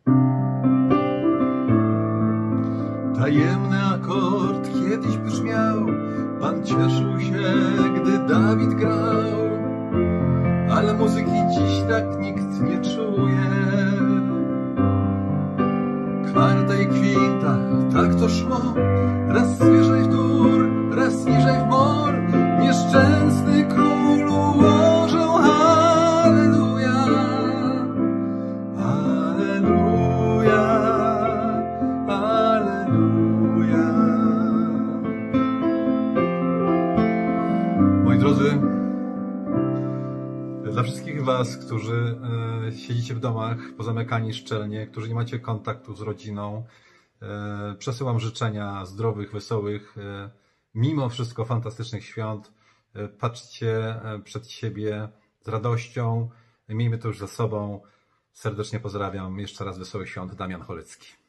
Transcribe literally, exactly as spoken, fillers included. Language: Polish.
Tajemny akord kiedyś brzmiał, Pan cieszył się, gdy Dawid grał, ale muzyki dziś tak nikt nie czuje. Kwarta i kwinta, tak to szło, raz wyżej w dur, raz niżej w mor. Nieszczęsny król ułożył halleluja, halleluja, halleluja. Moi drodzy, dla wszystkich was, którzy e, siedzicie w domach pozamykani szczelnie, którzy nie macie kontaktu z rodziną, e, przesyłam życzenia zdrowych, wesołych, e, mimo wszystko fantastycznych świąt. E, patrzcie e, przed siebie z radością, miejmy to już za sobą. Serdecznie pozdrawiam, jeszcze raz wesołych świąt, Damian Cholecki.